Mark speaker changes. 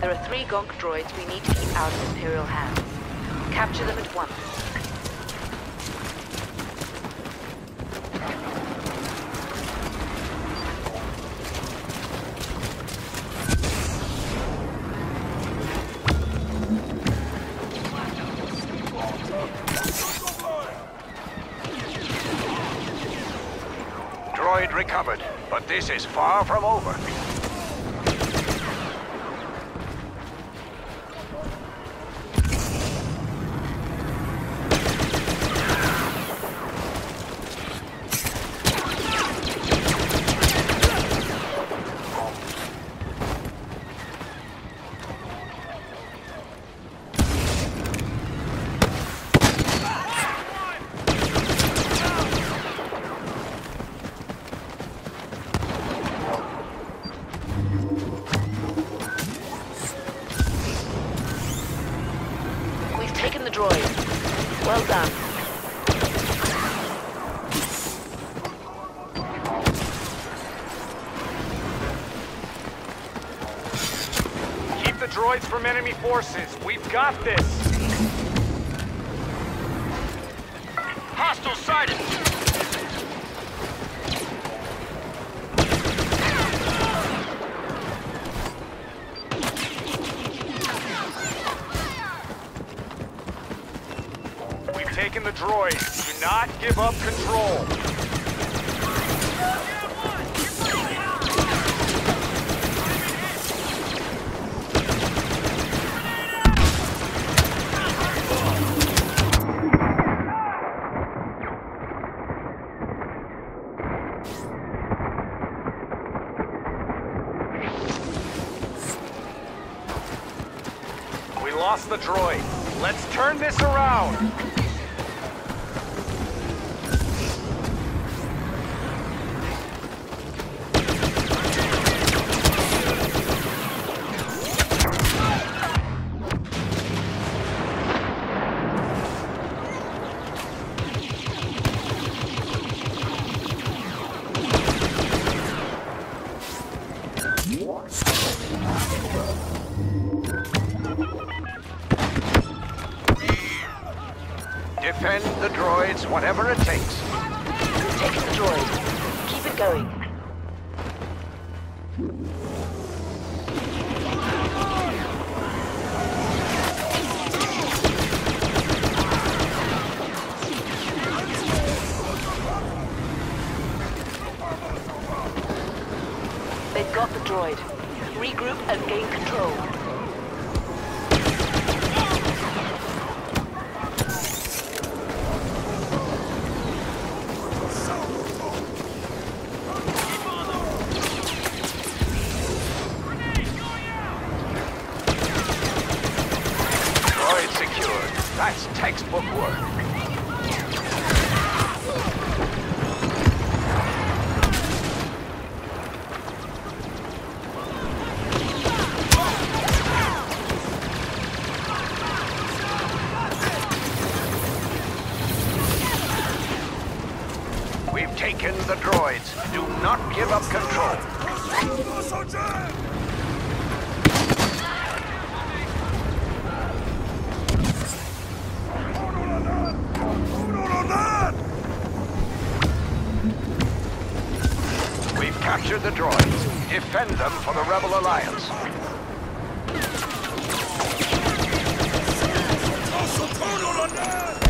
Speaker 1: There are 3 Gonk droids we need to keep out of Imperial hands. Capture them at once.
Speaker 2: Droid recovered, but this is far from over.
Speaker 1: Taken the droid. Well done.
Speaker 3: Keep the droids from enemy forces. We've got this. Hostile sighted. Taking the droid. Do not give up control. We lost the droid. Let's turn this around.
Speaker 2: Defend the droids, whatever it takes.
Speaker 1: Taking the droid. Keep it going. They've got the droid. Regroup and gain control.
Speaker 2: Droid secured. That's textbook work. We've taken the droids. Do not give up control. We've captured the droids. Defend them for the Rebel Alliance.